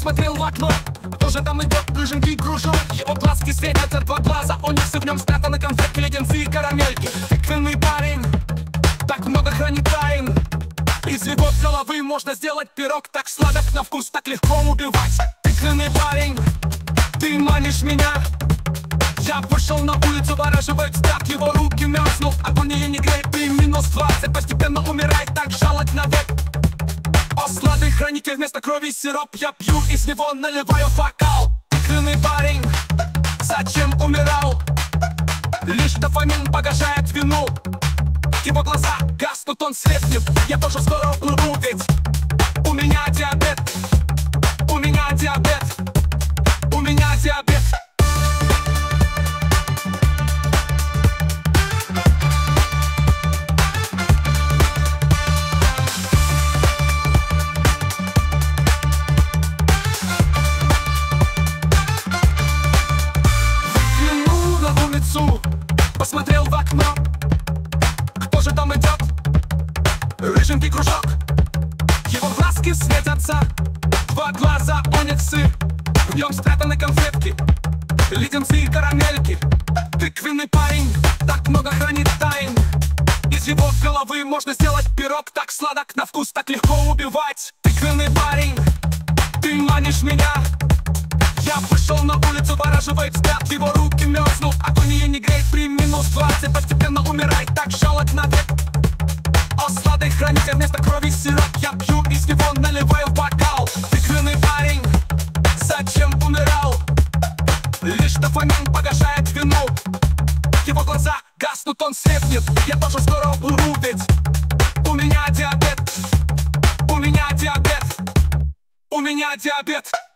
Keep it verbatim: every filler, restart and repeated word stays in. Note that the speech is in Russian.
посмотрел в окно. Тоже там идет рыженький кружок. Его глазки светят от два глаза. У них все в нем спрятаны конфетки, леденцы и карамельки. Тыквенный парень так много хранит тайн. Из его головы можно сделать пирог. Так сладок на вкус, так легко убивать. Тыквенный парень, ты манишь меня. Я вышел на улицу, вороживает взгляд. Его руки мерзнут, агония не греет. При минус двадцать постепенно умирает, так жалок навек. О, сладкий хранитель, вместо крови сироп. Я пью, из него наливаю в бокал. Тыквенный парень, зачем умирал? Лишь дофамин погашает вину. Его глаза гаснут, он слепнет. Я тоже скоро уплыву, ведь у меня диабет. У меня диабет. У меня диабет. Выглянул на улицу, посмотрел в окно. Кто же там идет? Рыженький кружок. Его глазки светятся, два глаза ониксы. В нем спрятаны конфетки, леденцы и карамельки. Тыквенный парень так много хранит тайн. Из его головы можно сделать пирог. Так сладок на вкус, так легко убивать. Тыквенный парень, ты манишь меня. Я вышел на улицу, вороживает взгляд. Его руки мерзнут, агония не греет. При минус двадцать постепенно умирает, так жалок навек. О, сладкий хранитель, вместо крови сироп. Я пью, из него наливаю в бокал. Тыквенный парень, зачем умирал? Лишь дофамин погашает вину. Его глаза гаснут, он слепнет. Я тоже скоро уплыву, ведь у меня диабет. У меня диабет. У меня диабет.